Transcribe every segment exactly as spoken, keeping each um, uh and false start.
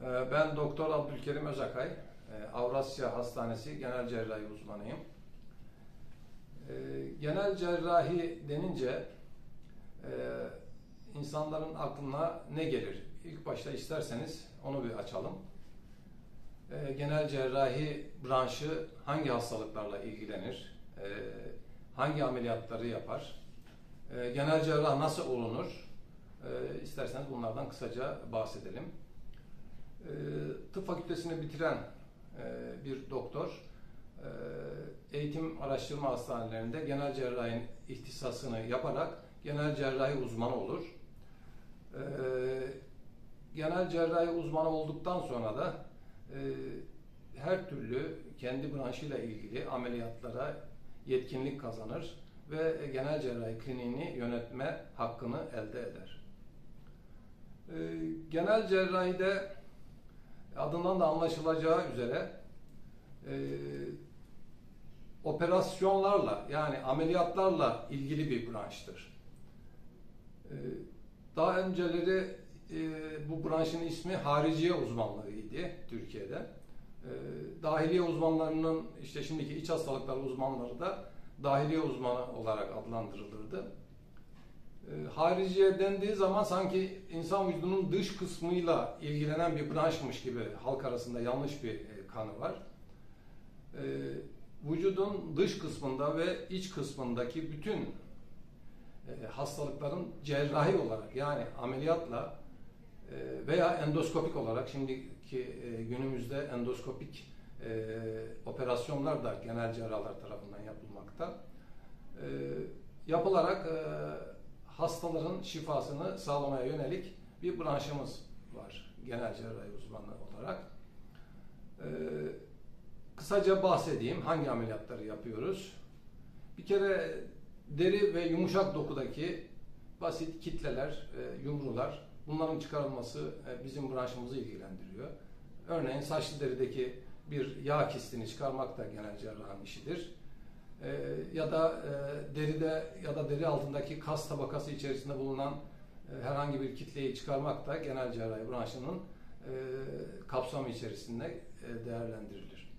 Ben Doktor Abdülkerim Özakay, Avrasya Hastanesi Genel Cerrahi uzmanıyım. Genel cerrahi denince insanların aklına ne gelir? İlk başta isterseniz onu bir açalım. Genel cerrahi branşı hangi hastalıklarla ilgilenir? Hangi ameliyatları yapar? Genel cerrah nasıl olunur? İsterseniz bunlardan kısaca bahsedelim. Tıp fakültesini bitiren bir doktor eğitim araştırma hastanelerinde genel cerrahi ihtisasını yaparak genel cerrahi uzmanı olur. Genel cerrahi uzmanı olduktan sonra da her türlü kendi branşıyla ilgili ameliyatlara yetkinlik kazanır ve genel cerrahi kliniğini yönetme hakkını elde eder. Genel cerrahide adından da anlaşılacağı üzere e, operasyonlarla yani ameliyatlarla ilgili bir branştır. E, daha önceleri e, bu branşın ismi hariciye uzmanlığıydı Türkiye'de. E, dahiliye uzmanlarının işte şimdiki iç hastalıklar uzmanları da dahiliye uzmanı olarak adlandırılırdı. E, hariciye dendiği zaman sanki insan vücudunun dış kısmıyla ilgilenen bir branşmış gibi halk arasında yanlış bir e, kanı var. E, vücudun dış kısmında ve iç kısmındaki bütün e, hastalıkların cerrahi olarak yani ameliyatla e, veya endoskopik olarak şimdiki e, günümüzde endoskopik e, operasyonlar da genel cerrahlar tarafından yapılmakta. E, yapılarak e, hastaların şifasını sağlamaya yönelik bir branşımız var genel cerrahi uzmanı olarak. Ee, kısaca bahsedeyim hangi ameliyatları yapıyoruz. Bir kere deri ve yumuşak dokudaki basit kitleler, e, yumrular bunların çıkarılması e, bizim branşımızı ilgilendiriyor. Örneğin saçlı derideki bir yağ kistini çıkarmak da genel cerrahın işidir. Ee, ya da e, deride ya da deri altındaki kas tabakası içerisinde bulunan e, herhangi bir kitleyi çıkarmak da genel cerrahi branşının e, kapsamı içerisinde e, değerlendirilir.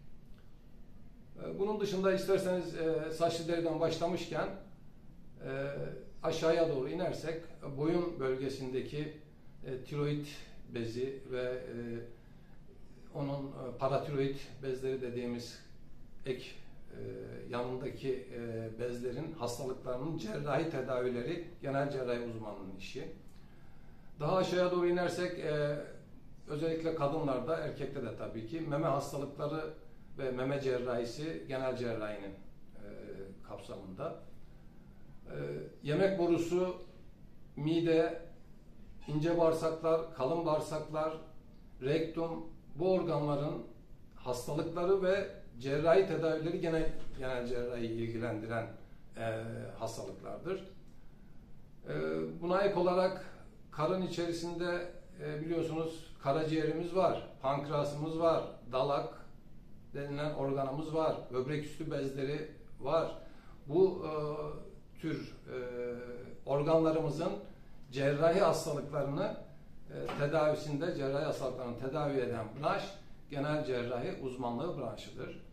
E, bunun dışında isterseniz e, saçlı deriden başlamışken e, aşağıya doğru inersek boyun bölgesindeki e, tiroid bezi ve e, onun e, paratiroid bezleri dediğimiz ek Ee, yanındaki e, bezlerin hastalıklarının cerrahi tedavileri genel cerrahi uzmanının işi. Daha aşağıya doğru inersek e, özellikle kadınlarda, erkekte de tabii ki meme hastalıkları ve meme cerrahisi genel cerrahinin e, kapsamında. E, yemek borusu, mide, ince bağırsaklar, kalın bağırsaklar, rektum bu organların hastalıkları ve cerrahi tedavileri genel, genel cerrahi ilgilendiren e, hastalıklardır. E, buna ek olarak karın içerisinde e, biliyorsunuz karaciğerimiz var, pankreasımız var, dalak denilen organımız var, böbrek üstü bezleri var. Bu e, tür e, organlarımızın cerrahi hastalıklarını e, tedavisinde, cerrahi hastalıklarını tedavi eden branş genel cerrahi uzmanlığı branşıdır.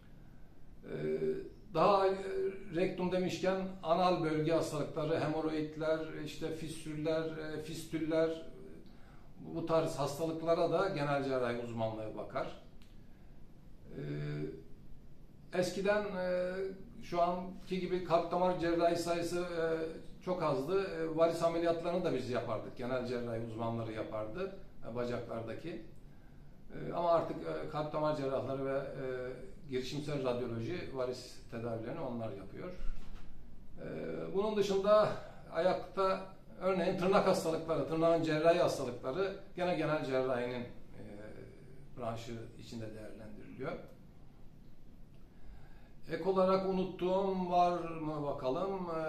Ee, daha e, rektum demişken anal bölge hastalıkları, hemoroidler, işte fistüller, e, fistüller bu tarz hastalıklara da genel cerrahi uzmanlığı bakar. Ee, eskiden e, şu anki gibi kalp damar cerrahi sayısı e, çok azdı. E, varis ameliyatlarını da biz yapardık. Genel cerrahi uzmanları yapardı e, bacaklardaki. Ama artık kalp damar cerrahları ve e, girişimsel radyoloji varis tedavilerini onlar yapıyor. E, bunun dışında ayakta örneğin tırnak hastalıkları, tırnağın cerrahi hastalıkları gene genel cerrahinin e, branşı içinde değerlendiriliyor. Ek olarak unuttuğum var mı bakalım. E,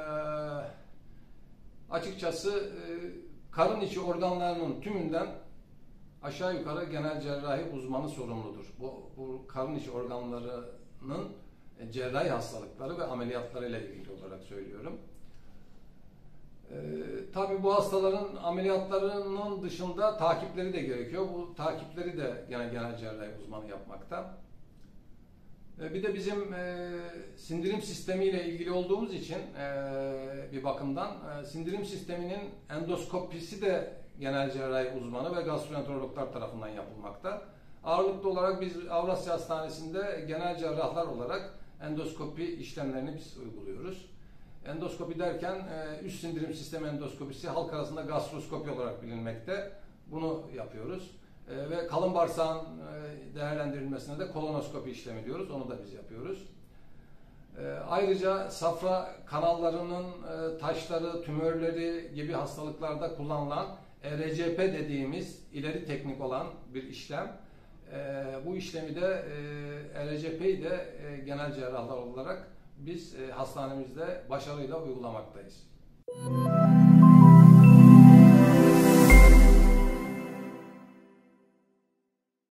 açıkçası e, karın içi organlarının tümünden aşağı yukarı genel cerrahi uzmanı sorumludur. Bu, bu karın içi organlarının cerrahi hastalıkları ve ameliyatlarıyla ilgili olarak söylüyorum. tabii bu hastaların ameliyatlarının dışında takipleri de gerekiyor. Bu takipleri de gene genel cerrahi uzmanı yapmakta. Bir de bizim e, sindirim sistemiyle ilgili olduğumuz için e, bir bakımdan e, sindirim sisteminin endoskopisi de genel cerrahi uzmanı ve gastroenterologlar tarafından yapılmakta. Ağırlıklı olarak biz Avrasya Hastanesi'nde genel cerrahlar olarak endoskopi işlemlerini biz uyguluyoruz. Endoskopi derken e, üst sindirim sistemi endoskopisi, halk arasında gastroskopi olarak bilinmekte. Bunu yapıyoruz. E, ve kalın bağırsağın e, değerlendirilmesine de kolonoskopi işlemi diyoruz. Onu da biz yapıyoruz. E, ayrıca safra kanallarının e, taşları, tümörleri gibi hastalıklarda kullanılan E R C P dediğimiz ileri teknik olan bir işlem. E, bu işlemi de e, E R C P'yi de e, genel cerrahlar olarak biz e, hastanemizde başarıyla uygulamaktayız.